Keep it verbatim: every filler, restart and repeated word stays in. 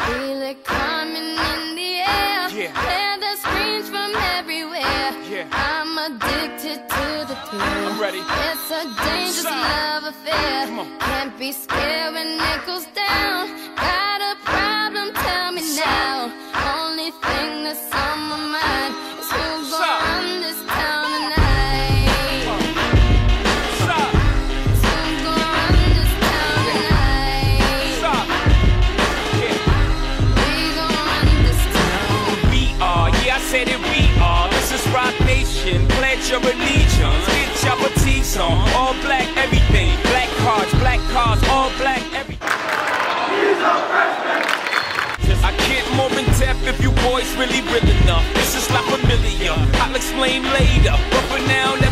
Feel it coming in the air. Yeah. Hear the screams from everywhere. Yeah. I'm addicted to the thrill. I'm ready. It's a dangerous Stop. love affair. Come on. Can't be scared when it goes down. Got a problem? Tell me now. Only thing that's on my mind is who's gonna Stop. run this town tonight. Stop. Who's gonna run this town tonight? Stop. Yeah. We gonna run this town. We are, yeah, I said it, we are. This is Rock Nation. Pledge your allegiance. Get your petite on. All black, everything. Black cards, black cars, all black, everything. I get more in depth if you boys really real enough. This is not familiar. I'll explain later. But for now,